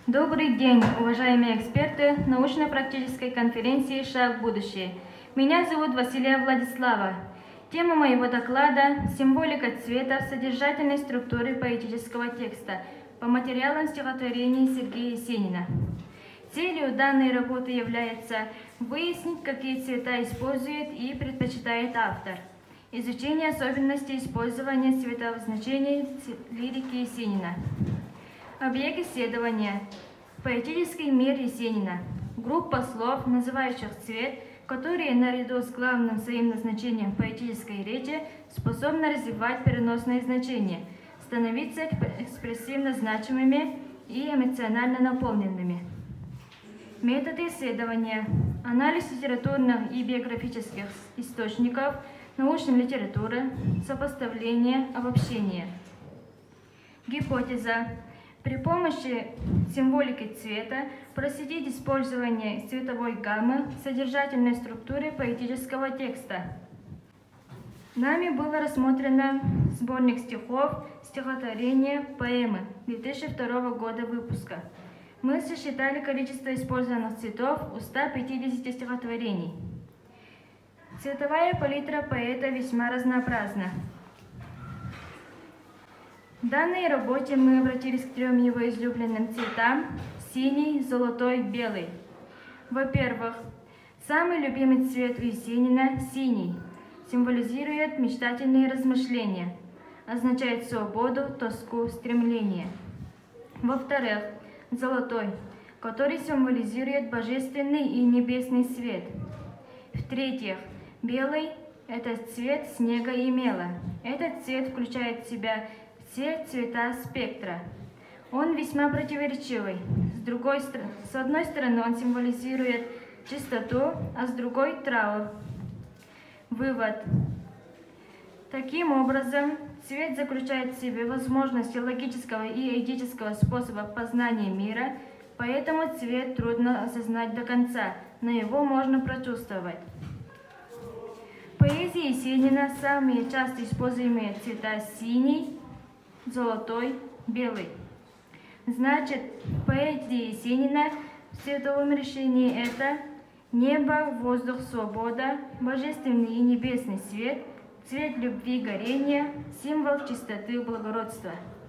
Добрый день, уважаемые эксперты научно-практической конференции «Шаг в будущее». Меня зовут Василия Владислава. Тема моего доклада – символика цвета в содержательной структуре поэтического текста по материалам стихотворений Сергея Есенина. Целью данной работы является выяснить, какие цвета использует и предпочитает автор, изучение особенностей использования цветовых значений лирики Есенина. Объект исследования – поэтический мир Есенина. Группа слов, называющих цвет, которые наряду с главным своим назначением поэтической речи способны развивать переносные значения, становиться экспрессивно значимыми и эмоционально наполненными. Методы исследования – анализ литературных и биографических источников, научной литературы, сопоставление, обобщение. Гипотеза. При помощи символики цвета проследить использование цветовой гаммы в содержательной структуре поэтического текста. Нами было рассмотрено сборник стихов, стихотворения, поэмы 2002 года выпуска. Мы сосчитали количество использованных цветов у 150 стихотворений. Цветовая палитра поэта весьма разнообразна. В данной работе мы обратились к трем его излюбленным цветам – синий, золотой, белый. Во-первых, самый любимый цвет у Есенина – синий, символизирует мечтательные размышления, означает свободу, тоску, стремление. Во-вторых, золотой, который символизирует божественный и небесный свет. В-третьих, белый – это цвет снега и мела. Этот цвет включает в себя все цвета спектра. Он весьма противоречивый. С одной стороны, он символизирует чистоту, а с другой – траур. Вывод. Таким образом, цвет заключает в себе возможности логического и этического способа познания мира, поэтому цвет трудно осознать до конца, но его можно прочувствовать. В поэзии Есенина самые часто используемые цвета синий, золотой, белый. Значит, в поэзии Есенина в цветовом решении это небо, воздух, свобода, божественный и небесный свет, цвет любви, горения, символ чистоты, благородства.